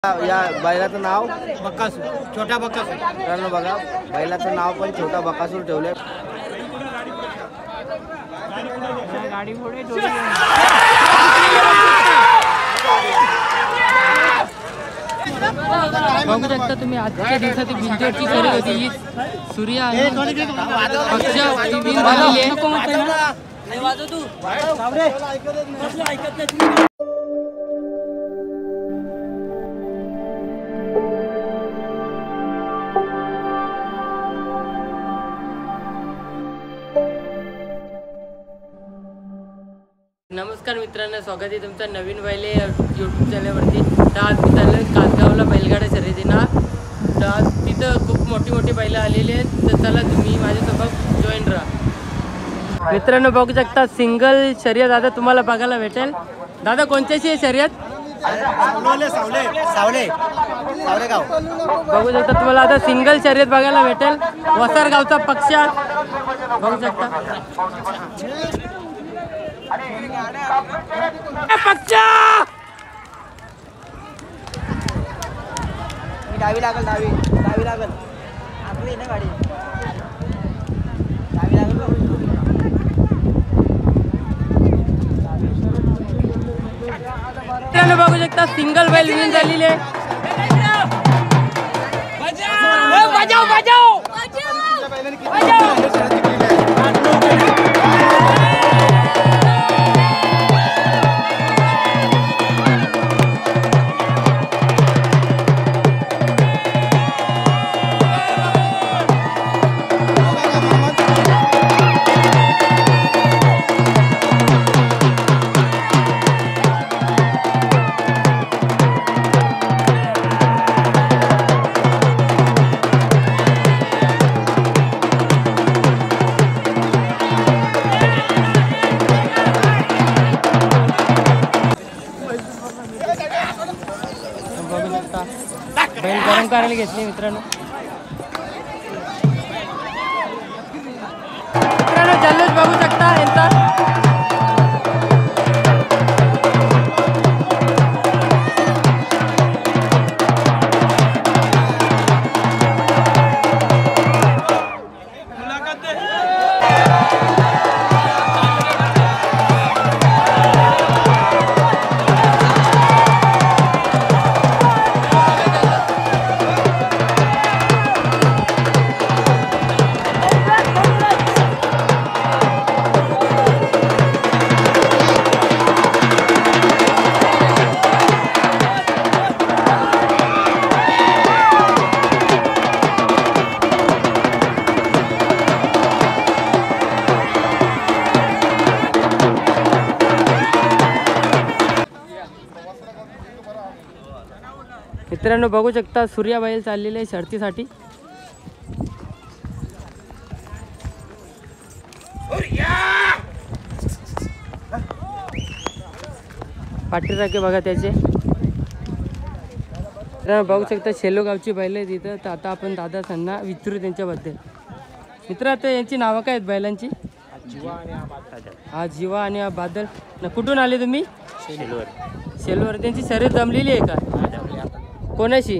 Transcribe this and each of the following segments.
या बैलाचं नाव बकासूर, छोटा बकासूर. मित्रांनो बघा, बैलाचं नाव पण छोटा बकासूर ठेवले. गाडी पुढे बघू शकता तुम्ही आजच्या दिवसाची बिंजोरची शर्यत होती. ही सूर्या आणि पक्ष विन झालेली आहे. नमस्कार मित्रांनो, स्वागत आहे तुमचं नवीन बैले यूट्यूब चॅनलवरती. तर आज मी चाललो आहे कासगावला बैलगाडा शर्यतीना. तर आज तिथं खूप मोठी बैलं आलेली आहेत. तर चला तुम्ही माझ्यासोबत जॉईन राहा. मित्रांनो बघू शकता सिंगल शर्यत आता तुम्हाला बघायला भेटेल. दादा कोणत्याची आहे शर्यत? सावलेगाव. बघू शकता तुम्हाला आता सिंगल शर्यत बघायला भेटेल. वसारगावचा पक्ष बघू शकता. डावी लागल आपली ना गाडी डावी लागल. बघू शकता सिंगल बैल विन झालेली आहे. बैल गरम करायला घेतली मित्रांनो. जल्लोष बघू शकता यांचा. मित्रांनो बघू शकता सूर्या बैल चाललेले आहे शर्तीसाठी. पाठीराखे बघा त्याचे. बघू शकता शेलोगावची बैल आहे तिथं. तर आता आपण दादासांना विचारू त्यांच्याबद्दल. मित्र आता यांची नावं काय आहेत बैलांची? हा जीवा आणि हा बादल. कुठून आले तुम्ही? शेलवर. त्यांची शर्यत जमलेली आहे का? कोणाशी?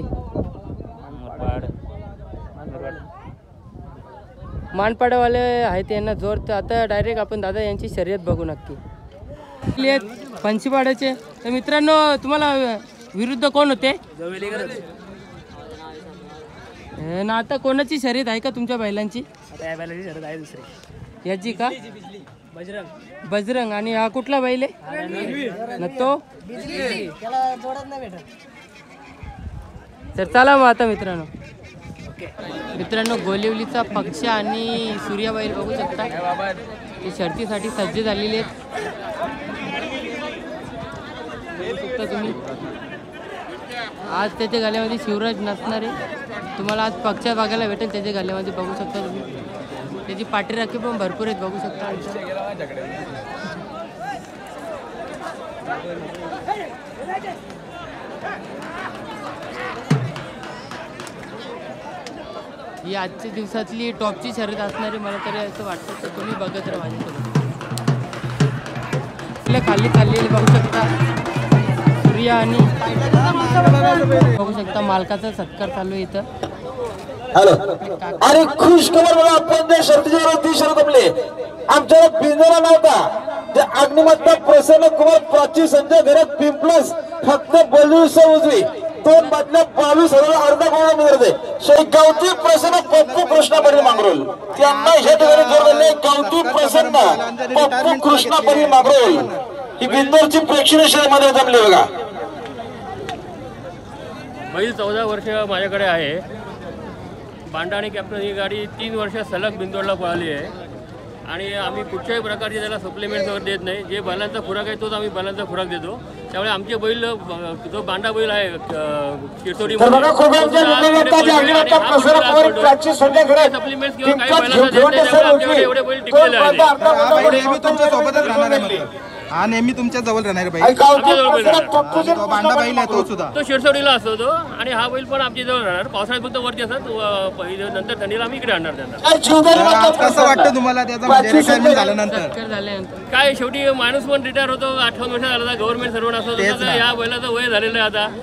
मानपाडावाले आहेत यांना जोर. तर आता डायरेक्ट आपण दादा यांची शर्यत बघू नक्की. पंचीपाड्याचे. तर मित्रांनो तुम्हाला विरुद्ध कोण होते ना? आता कोणाची शर्यत आहे का तुमच्या बैलांची? शर्यत आहे दुसरी. याची का? बजरंग. आणि हा कुठला बैल आहे ना तो? तर चला मग आता मित्रांनो गोलिवलीचा पक्ष आणि सूर्या बैल बघू शकता. ते शर्तीसाठी सज्ज झालेले आहेत. बघू शकता तुम्ही. आज त्याच्या गळ्यामध्ये शिवराज नसणार आहे. तुम्हाला आज पक्ष बघायला भेटेल त्याच्या गळ्यामध्ये. बघू शकता तुम्ही. त्याची पाठीराखी पण भरपूर आहेत बघू शकता. ही आजच्या दिवसातली टॉपची शर्यत असणारी मला तरी असं वाटतं. तर तुम्ही बघत राहा माझ्यासोबत. खाली चाललेली बघू शकता. सूर्या आणि बघू शकता मालकाचा सत्कार चालू आहे इथं. हॅलो अरे खुश खबर बघा आपण ते शर्तीच्या 30 शर्त जमले आमच्या बिंदरा नव्हता ते अग्निमत्ता प्रसन्न कुमार प्राची संजय घरात पिंपलस फक्त बोलूस उजवी 2 बाटल्या 22,000 अर्धा करोड मिळते शेगावची प्रसन्न पप्पू कृष्णा पाटील मांगरोल त्यांना हे ठिकाणी जोडले गावठी प्रसन्न पप्पू कृष्णा पाटील मांगरोल ही बिंदरची प्रेक्षणीय शहरामध्ये जमली बघा. बैल 14 वर्ष माझ्याकडे आहे. बांडा आणि कॅप्टन ही गाडी 3 वर्ष सलग बिंदोडला पळाली आहे आणि आम्ही कुठच्याही प्रकारचे त्याला सप्लिमेंट्स वगैरे देत नाही. जे बैलांचा खुराक आहे तोच आम्ही बैलांचा खुराक देतो. त्यामुळे आमचे बैल जो बांडा बैल आहे शिरसोडी सप्लिमेंट्स किंवा काही बैलांना देत नाही. त्यामुळे आमच्याकडे एवढे बैल टिकलेले आहेत. हा नेहमी तुमच्या जवळ राहणार बैल. तो बांडा बैल आहे तो सुद्धा. तो शिरसोडीला असतो तो आणि हा बैल पण आमच्या जवळ राहणार. पावसाळ्यात फक्त वरती असतात नंतर थंडीला आम्ही इकडे आणणार त्यांना. आज कसं वाटतं तुम्हाला त्याचा म्हणजे रिटायरमेंट झाल्यानंतर? सत्कार झाल्यानंतर काय शेवटी माणूस पण रिटायर होतो. 58 वर्ष झाला गव्हर्नमेंट सर्वंट असतो. तसं या बैलाचं वय झालेलं आहे आता.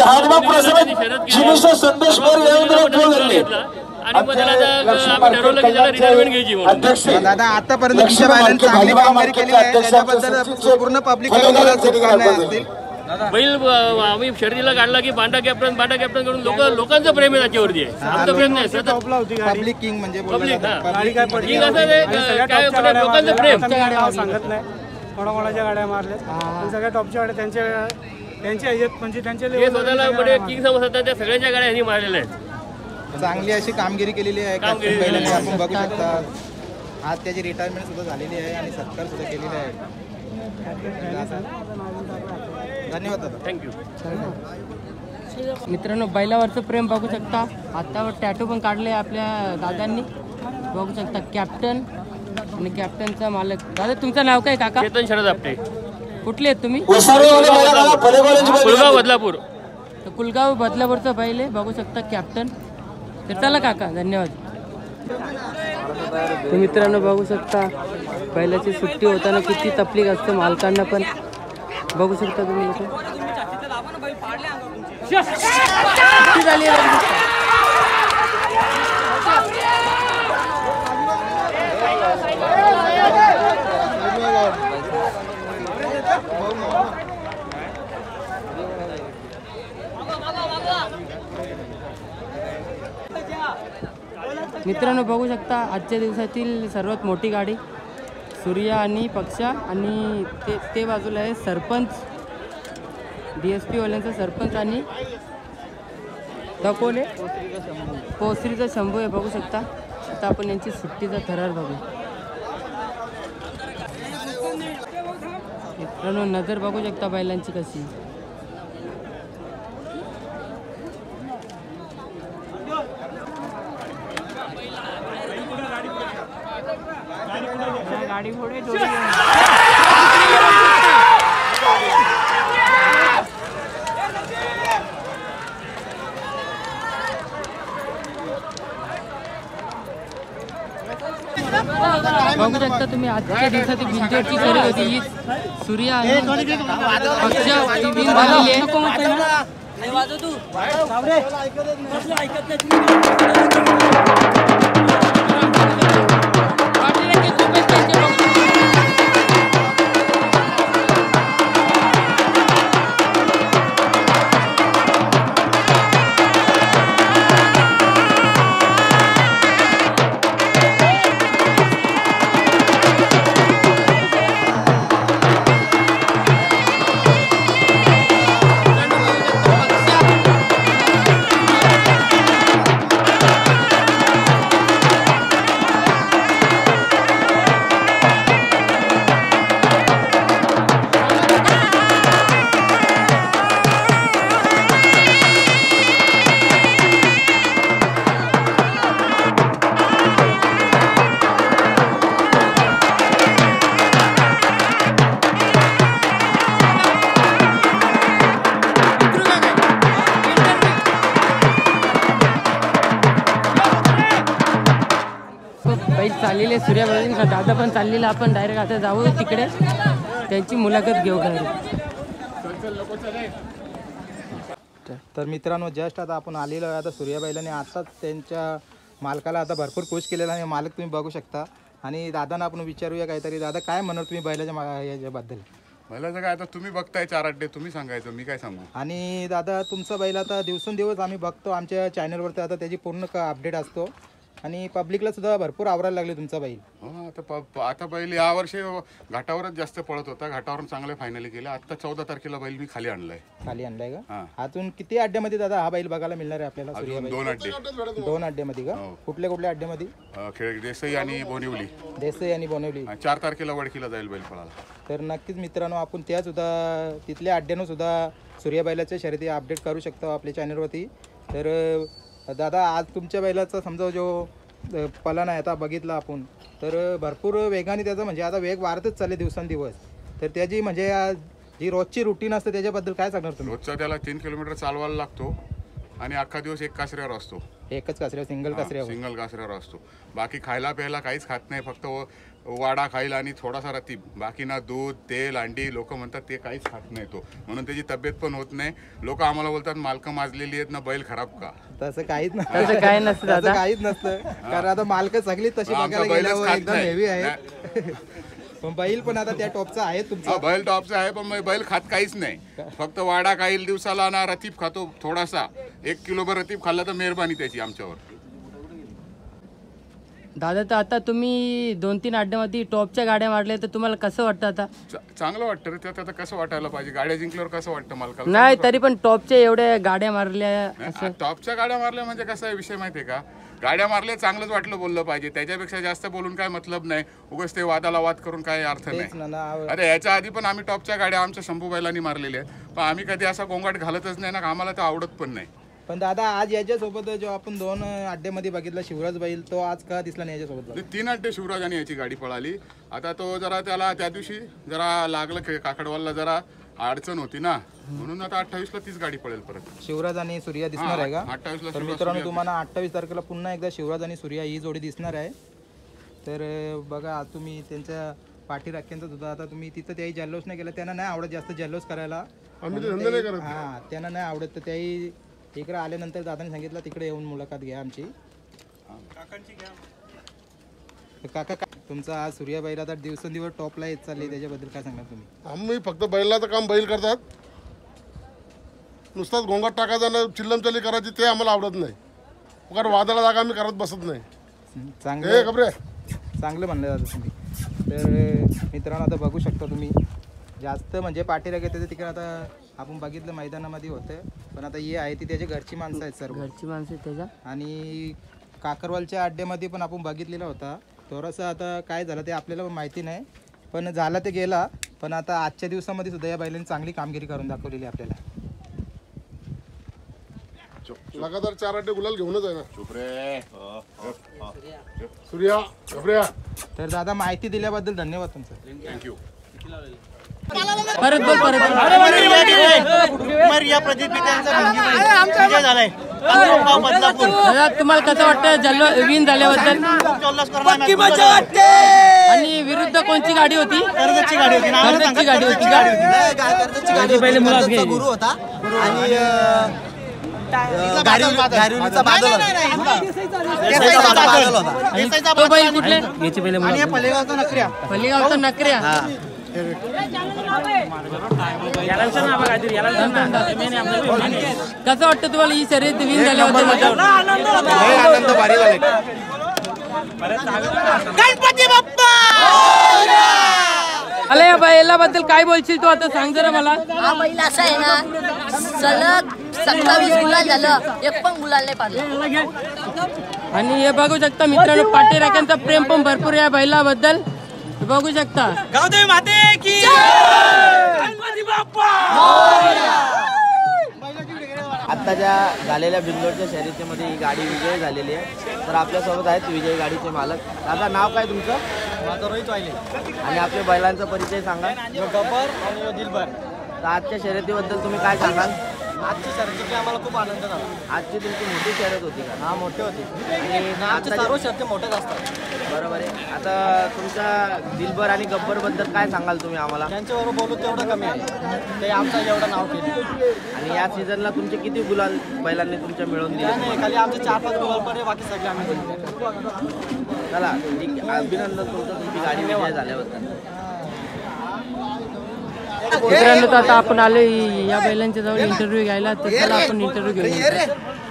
संदेश आणि मग त्याला आम्ही ठरवलं की त्याला रिटायरमेंट घ्यायची म्हणून. दादा आतापर्यंत तुमच्या बैलांनी चांगली कामगिरी केली आहे त्याच्याबद्दल पूर्ण पब्लिक असतील. बैल आम्ही शर्यतीला काढला की बांडा कॅप्टन कडून लोकांचं प्रेम आहे त्याच्यावरती आहे. आमचं प्रेम नाही सतत पब्लिक किंग म्हणजे पब्लिक किंग असं काय लोकांचं प्रेम. सांगत नाही कोणाकोणाच्या गाड्या मारल्या सगळ्या टॉपच्या गाड्या त्यांच्या ह्याच्यात म्हणजे त्यांच्या हे स्वतःला बडे किंग समजतात. त्या सगळ्यांच्या गाड्या यांनी मारलेल्या आहेत. चांगली अशी कामगिरी केलेली आहे. बैलांनी आपण बघू शकता आज त्याची रिटायरमेंट सुद्धा झालेली आहे आणि सत्कार सुद्धा केलेला आहे. धन्यवाद दादा. थँक्यू. मित्रांनो बैलावरचं प्रेम बघू शकता. हातावर टॅटू पण काढले आपल्या दादांनी बघू शकता. कॅप्टन आणि कॅप्टनचा मालक. दादा तुमचं नाव काय काका? चेतन शरद आपटे. कुठले आहेत तुम्ही? कुलगाव बदलापूर. कुलगाव बदलापूरचं बैल आहे बघू शकता कॅप्टन. तर चला काका धन्यवाद. तर मित्रांनो बघू शकता बैलाची सुट्टी होताना किती तकलीफ असते मालकांना पण बघू शकता तुम्ही. सुट्टी झाली आहे बघू शकता. मित्रांनो बघू शकता आजच्या दिवसातील सर्वात मोठी गाडी सूर्या आणि पक्षा आणि ते बाजूला आहे सरपंच DSP वाल्यांचा सरपंच आणि दाखवले पोसरीचा शंभू आहे बघू शकता. आता आपण यांची सुट्टीचा थरार बघू. मित्रांनो नजर बघू शकता बैलांची कशी. गाडी पुढे बघू शकता तुम्ही आजच्या दिवसाची बिंजोडची खरेदी होती ही सूर्या आणि पक्षा विन झालेली आहे. चाललेले सूर्याबाजून दादा पण चाललेला. आपण डायरेक्ट आता जाऊ तिकडे त्यांची मुलाखत घेऊ डायरेक्ट. तर मित्रांनो जस्ट आता आपण आलेलो आहे आता सूर्याबाईलाने आताच त्यांच्या मालकाला आता भरपूर खुश केलेला आहे. मालक तुम्ही बघू शकता आणि दादांना आपण विचारूया काहीतरी. दादा काय म्हणणार तुम्ही बैलाच्या याच्याबद्दल? बैलाचं काय आता तुम्ही बघताय 4 अड्डे, तुम्ही सांगायचं, मी काय सांगू. आणि दादा तुमचा बैल आता दिवसेंदिवस आम्ही बघतो आमच्या चॅनलवरती, आता त्याची पूर्ण अपडेट असतो आणि पब्लिकला सुद्धा भरपूर आवरायला लागले तुमचा बैल. हो आता बैल यावर्षी घाटावरच जास्त पळत होता, घाटावरून चांगले फायनली केलं. आता 14 तारखेला बैल मी खाली आणलाय. खाली आणलाय का? हा. अजून किती अड्ड्यामध्ये दादा हा बैल बघायला मिळणार आहे आपल्याला? अजून 2 अड्डे, 2 अड्ड्यामध्ये का? हो. कुठल्या कुठल्या अड्ड्यामध्ये? खेळ देसाई आणि बोनिवली. देसाई आणि बनवली. 4 तारखेला वडकीला जाईल बैल पळाला. तर नक्कीच मित्रांनो आपण त्या सुद्धा तिथल्या अड्ड्यानं सुद्धा सूर्यबाईलाच्या शर्यती अपडेट करू शकतो आपल्या चॅनलवरती. तर दादा आज तुमच्या बैलाचा समजा जो पलन आहे आता बघितला आपण तर भरपूर वेगाने त्याचा म्हणजे आता वेग वाढतच चालले दिवसेंदिवस. तर त्याची म्हणजे जी रोजची रुटीन असते त्याच्याबद्दल काय सांगणार तुम्ही? रोजचा त्याला 3 किलोमीटर चालवायला लागतो आणि अख्खा दिवस एक कासऱ्यावर असतो. एकच कासऱ्या, सिंगल कासऱ्या? सिंगल कासऱ्यावर असतो. बाकी खायला प्यायला काहीच खात नाही, फक्त वाडा खाईल आणि थोडासा रतीब. बाकी ना दूध, तेल, अंडी लोक म्हणतात ते काहीच खात नाही तो, म्हणून त्याची तब्येत पण होत नाही. लोक आम्हाला बोलतात मालकं माजलेली आहेत ना, बैल खराब का? तसं काहीच तसं काय नसतं दादा. काहीच नसतं कारण आता मालक सगळी तशी आमचा बघायला बैलच गेल्यावर खात एकदम नाही. हेवी आहे. पण बैल पण आता त्या टॉपचा आहे तुमचा. बैल टॉपचा आहे पण बैल खात काहीच नाही, फक्त वाडा खाईल दिवसाला ना, रतीब खातो थोडासा. 1 किलोभर रतीब खाल्ला तर मेहरबानी त्याची आमच्यावर. दादा तर आता तुम्ही 2-3 अड्ड्यामध्ये टॉपच्या गाड्या मारल्या तर तुम्हाला कसं वाटतं आता? चांगलं वाटतं रे. त्यात आता कसं वाटायला पाहिजे, गाड्या जिंकल्यावर कसं वाटतं मालकाला? नाही तरी पण टॉपच्या एवढ्या गाड्या मारल्या. टॉपच्या गाड्या मारल्या म्हणजे कसा आहे विषय माहितीये का, गाड्या मारल्या चांगलंच वाटलं बोललं पाहिजे, त्याच्यापेक्षा जास्त बोलून काय मतलब नाही. उगाच ते वादाला वाद करून काय अर्थ नाही. अरे याच्या आधी पण आम्ही टॉपच्या गाड्या आमच्या शंभू बैलांनी मारलेल्या आहेत, पण आम्ही कधी असा गोंगाट घालतच नाही ना, आम्हाला ते आवडत पण नाही. पण दादा आज याच्यासोबत जो आपण 2 अड्ड्यामध्ये बघितला शिवराज बैल, तो आज का दिसला नाही याच्यासोबत? 3 अड्डे शिवराज आणि याची गाडी पळाली. आता तो जरा त्याला त्या दिवशी जरा लागलं काकडवालला, जरा अडचण होती ना, म्हणून आता 28ला तीच गाडी पळेल परत. शिवराज आणि सूर्या दिसणार आहे का? 28ला तर मित्रांनो तुम्हाला 28 तारखेला पुन्हा एकदा शिवराज आणि सूर्या ही जोडी दिसणार आहे. तर बघा तुम्ही त्यांच्या पाठीराख्यांचा सुद्धा आता तुम्ही तिथं त्याही जल्लोष नाही केला, त्यांना नाही आवडत जास्त जल्लोष करायला. हां त्यांना नाही आवडत, तर त्याही इकडे आल्यानंतर दादाने सांगितलं तिकडे येऊन मुलाखत घ्या आमची. काका तुमचा आज सूर्याबाईला आता दिवसेंदिवस टॉपला येत चालली, त्याच्याबद्दल काय सांगणार तुम्ही? आम्ही फक्त बैलाचं काम बैल करतात, नुसताच गोंगाट टाकायचा ना चिल्लमचली करायची ते आम्हाला आवडत नाही. कारण वादाला जागा आम्ही करत बसत नाही. चांगलं म्हणलं दादा तुम्ही. तर मित्रांनो आता बघू शकता तुम्ही जास्त म्हणजे पाठीला घेते तिकडे आता आपण बघितलं मैदानामध्ये होतं, पण आता ही आहे ती त्याची घरची माणसं आहेत सर्व, घरची माणसं त्याच्या. आणि काकरवालच्या अड्ड्यामध्ये पण आपण बघितलेला होता. थोडंसं आता काय झालं ते आपल्याला माहिती नाही, पण झाला ते गेला. पण आता आजच्या दिवसामध्ये सुद्धा या बैलांनी चांगली कामगिरी करून दाखवलेली आपल्याला. लगातार 4 अड्डे गुलाल घेऊनच आहे ना. सूर्या घबऱ्या. तर दादा माहिती दिल्याबद्दल धन्यवाद तुमचं. थँक्यू. परत बोल परत बोल. दादा तुम्हाला कसं वाटतं जल्लो विन झाल्याबद्दल? आणि विरुद्ध कोणची गाडी होती? कर्जतची गाडी होती. कर्जतची गाडी होती का? गाडी पहिले मुलाचा गुरु होता आणि गाडीवलीचा बादल होता. आणि तो बैल कुठले? पल्लेगावचा नकऱ्या. पल्लेगावचा नकऱ्या. कसं वाटतं तुम्हाला ही शर्यत विन झाल्याबद्दल? आनंद भारी झाले. गणपती बाप्पा! अरे या बैलाबद्दल काय बोलशील तू आता, सांग जरा मला. हा बैल असा आहे ना, सलग 27 गुलाल झालं, एक पण गुलाल नाही पाडला. आणि हे बघू शकता मित्रांनो, पाठीराख्यांचा प्रेम पण भरपूर या बैलाबद्दल बघू शकता. गावदेवी माते की गणपती बाप्पा! आत्ताच्या झालेल्या बिंदोडच्या शर्यतीमध्ये ही गाडी विजयी झालेली आहे. तर आपल्यासोबत आहेत विजयी गाडीचे मालक. दादा नाव काय तुमचं? माझं रोहित वाहिले. आणि आपल्या बैलांचा परिचय सांगा. गब्बर आणि दिलबर. तर आजच्या शर्यतीबद्दल तुम्ही काय सांगाल? आजची शर्यतीची आम्हाला खूप आनंद झाला. आजची तुमची मोठी शर्यत होती का? हा मोठी होती. आणि आमच्या सर्व शर्यती मोठ्याच असतात. बरोबर आहे. आता तुमच्या दिलबर आणि गब्बर बद्दल काय सांगाल तुम्ही आम्हाला? त्यांच्याबरोबर बोलू तेवढं कमी आहे. ते आमचं एवढं नाव केलं. आणि या सीझनला तुमचे किती गुलाल बैलांनी तुमच्या मिळवून दिले? नाही, खाली आमचे 4-5 गुलाल पण आहे, बाकी सगळे आम्ही चला ठीक आहे. अभिनंदन तुमचं, तुमची गाडी विजय झाल्याबद्दल. मित्रांनो, तर आता आपण आलो या बैलांच्या जवळ इंटरव्ह्यू घ्यायला, तर चला आपण इंटरव्ह्यू घेऊया.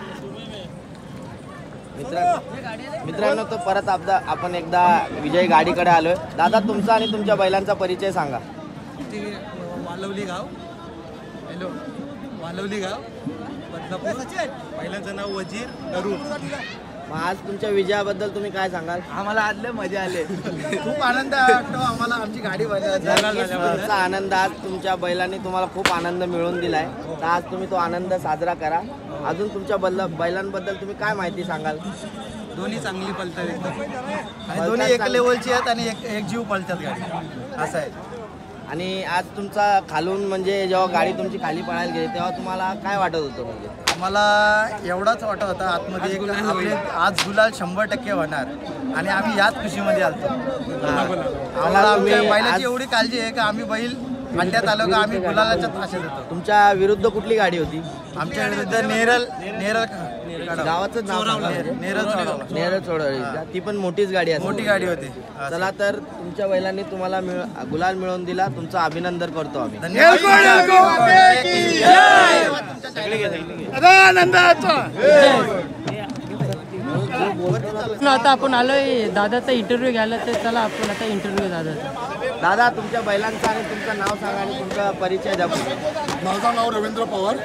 मित्रांनो, तर परत आपण एकदा विजय गाडीकडे आलोय. दादा, तुमचा आणि तुमच्या बैलांचा परिचय सांगा. वालवली गाव. हॅलो, वालवली गाव बदलापूर. बैलांचं नाव वजीर अरुण. मग आज तुमच्या विजयाबद्दल तुम्ही काय सांगाल? आम्हाला आज मजा आले. खूप आनंद वाटतो आम्हाला. आमची गाडी तुमचा आनंद, आज तुमच्या बैलांनी तुम्हाला खूप आनंद मिळवून दिलाय, तर आज तुम्ही तो आनंद साजरा करा. अजून तुमच्या बैलांबद्दल तुम्ही काय माहिती सांगाल? दोन्ही चांगली पळतात एकदम, आणि दोन्ही एक लेवलची आहेत आणि एक जीव पळतात गाडी, असं आहे. आणि आज तुमचा खालून म्हणजे जेव्हा गाडी तुमची खाली पळायला गेली तेव्हा तुम्हाला काय वाटत होतं? म्हणजे आम्हाला एवढाच वाटत होता आतमध्ये आपले आज गुलाल 100% होणार, आणि आम्ही याच खुशीमध्ये आलतो. आम्हाला आमच्या बैलाची एवढी काळजी आहे का आम्ही बैल अड्ड्यात आलो का आम्ही गुलालाच्याच आशेत होतो. तुमच्या विरुद्ध कुठली गाडी होती? आमच्या विरुद्ध नेरल गावाचं नाव नेरळ चोडवळी. ती पण मोठीच गाडी आहे, मोठी गाडी होती. चला, तर तुमच्या बैलांनी तुम्हाला गुलाल मिळवून दिला, तुमचं अभिनंदन करतो आम्ही. आता आपण आलोय दादाचा इंटरव्ह्यू घ्यायला, तर चला आपण आता इंटरव्ह्यू दादाचा. दादा, तुमच्या बैलांचं आणि तुमचं नाव सांगा आणि तुमचा परिचय द्या. माझं नाव रवींद्र पवार.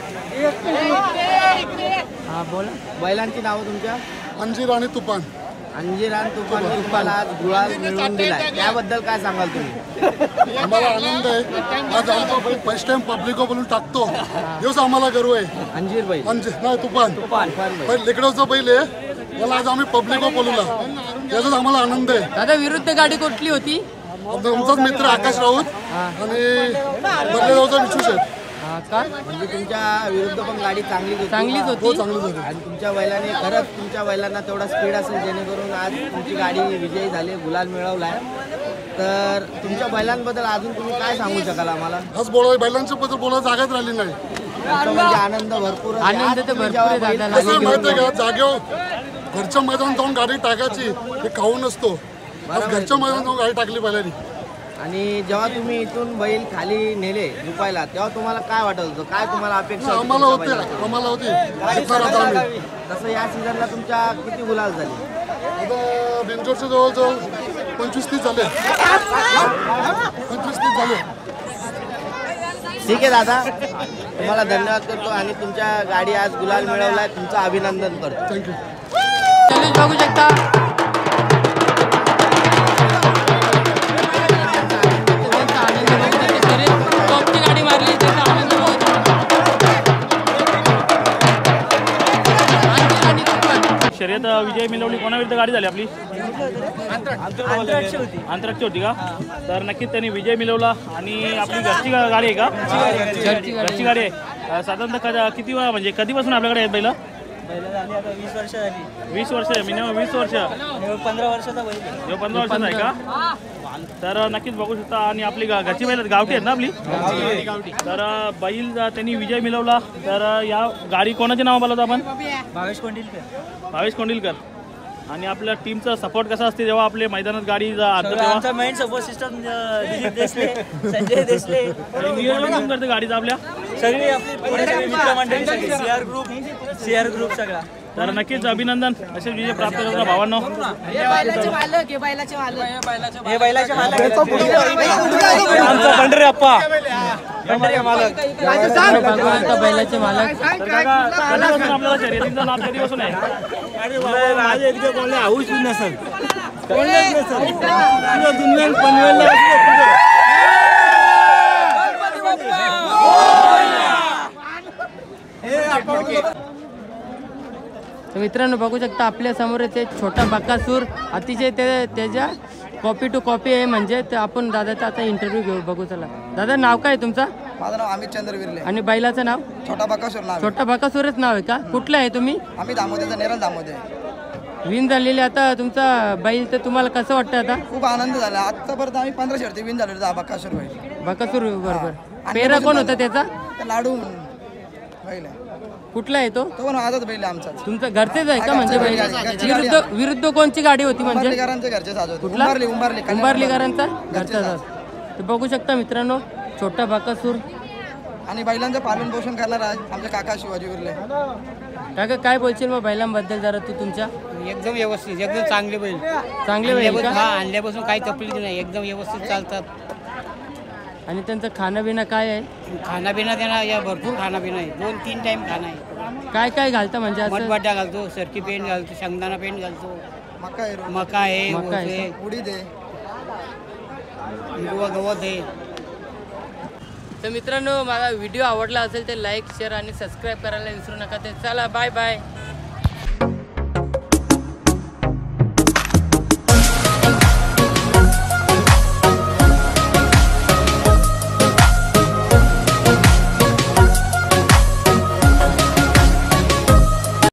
हा, बोला. बैलांची नावं तुमच्या? अंजीर आणि तुफान. अंजीर आणि तुफान तुम्हाला आज गुलाल मिळवून दिलाय, त्याबद्दल काय सांगाल तुम्ही? आम्हाला आनंद आहे. आज आमचा फर्स्ट टाइम पब्लिको बोलून टाकतो, दिवस आम्हाला गर्व आहे. अंजीर बैल नाही, तुफान लेकडावचा बैल आहे. मला आज आम्ही पब्लिको बोलूला, याचाच आम्हाला आनंद आहे. दादा, विरुद्ध गाडी कुठली होती? आमचाच मित्र आकाश राऊत आणि बदलेगावचा विशू शेठ. म्हणजे तुमच्या विरुद्ध पण गाडी चांगलीच होती. आणि तुमच्या बैलाने खरंच तुमच्या बैलांना तेवढा स्पीड असेल जेणेकरून आज तुमची गाडी विजयी झाली, गुलाल मिळवलाय. तर तुमच्या बैलांबद्दल अजून तुम्ही काय सांगू शकाल आम्हाला? आज बैलांच्या बद्दल बोलायला जागाच राहिली नाही. म्हणजे आनंद भरपूर आनंद तर भरपूर माहिती आहे का, जागेवर घरच्या मैदानात जाऊन गाडी टाकायची हे खाऊ नसतो. आज घरच्या मैदानात जाऊन गाडी टाकली बैलांनी. आणि जेव्हा तुम्ही इथून बैल खाली नेले झुपायला तेव्हा तुम्हाला काय वाटत होतं? काय तुम्हाला अपेक्षा आम्हाला होती तसं या सीझनला तुमच्या किती गुलाल झाले? आता बिंजोरच्या जवळजवळ 25-30 झाले. 25-30 झाले. ठीक आहे दादा, तुम्हाला धन्यवाद करतो आणि तुमच्या गाडी आज गुलाल मिळवलाय, तुमचं अभिनंदन करतो. थँक्यू. बघू शकता गाडी मारली, त्याचा आनंद शर्यत विजय मिळवली. कोणाविरुद्ध गाडी झाली आपली? आंतरराष्ट्रीय होती का? तर नक्कीच त्यांनी विजय मिळवला. आणि आपली घरची गाडी आहे का? घरची गाडी आहे. साधारणतः किती म्हणजे कधीपासून आपल्याकडे आहेत बैल? 20 वर्ष झाली. 20 वर्ष, मिनिमम 20 वर्ष. 15 वर्षाचा बैल. 15 वर्षाचा आहे का? तर नक्कीच बघू शकता. आणि आपली घरची बैल गावठी आहेत ना आपली? तर बैल त्यांनी विजय मिळवला. तर या गाडी कोणाचे नाव बोलवतो आपण? भावेश कोंडिलकर. भावेश कोंडिलकर. आणि आपल्या टीमचा सपोर्ट कसा असते जेव्हा आपले मैदानात गाडी आमचा मेन सपोर्ट सिस्टम दिलीप देशले, संजय देशले. नियोजन करते गाडीचं आपल्या सगळी आपली मित्रमंडळी, सीआर ग्रुप सगळा. तर नक्कीच अभिनंदन. असे विजय प्राप्त करतो भावांनो. आमचा पंढरी अप्पा बैलाचे मालक. आपल्याला शर्यतीचा लाभ कधीपासून आहे? हाऊस नसेल. मित्रांनो, बघू शकता आपल्या समोरच एक छोटा बकासूर, अतिशय त्याच्या कॉपी टू कॉपी आहे. म्हणजे आपण दादाचा आता इंटरव्ह्यू घेऊ. बघू चला. दादा, नाव काय तुमचा? माझं नाव अमित चंद्र विर्ले. आणि बैलाचं नाव? छोटा बकासूर नाव. छोटा बकासूरच नाव आहे का? कुठलं आहे तुम्ही? आम्ही दामोदरचा नेरल दामोदर. विन झालेली आता तुमचा बैल, तर तुम्हाला कसं वाटतं आता? खूप आनंद झाला. आतापर्यंत आम्ही 15 शर्ती विन झालेलो आहे बकासूर बैल. बकासूर बरोबर. पेरा कोण होता त्याचा? लाडू बैल आहे. कुठला आहे तो? तो पण आजच बैल आहे आमचाच. तुमचा घरचेच आहे का म्हणजे बैल? विरुद्ध कोणची गाडी होती म्हणजे? उंबारलीकरांचे घरचे साज होते. कुठला? उंबारली उंबारलीकरांचा घरचा साज. तर बघू शकता मित्रांनो, छोटा बकासूर. आणि बैलांचं पालन पोषण करणार आमचे काका शिवाजी विर्ले. काका काय बोलशील मग बैलांबद्दल जरा तू तुमच्या? एकदम व्यवस्थित, एकदम चांगले बैल. चांगले बैल का? आणल्यापासून काही तकलीफ नाही, एकदम व्यवस्थित चालतात. आणि त्यांचं खाणं बिणं काय आहे? खानापिना त्यांना या भरपूर खानापिना आहे. 2-3 टाइम खाणं आहे. काय काय घालतं म्हणजे असं? मटबाटा घालतो, सरकी पेंट घालतो, शेंगदाणा पेंट घालतो, मका आहे, मका आहे, मका आहे. ऊस आहे, उडीद आहे, हिरवा गवत आहे. तर मित्रांनो, मला व्हिडिओ आवडला असेल तर लाईक, शेअर आणि सबस्क्राईब करायला विसरू नका. तर चला, बाय बाय.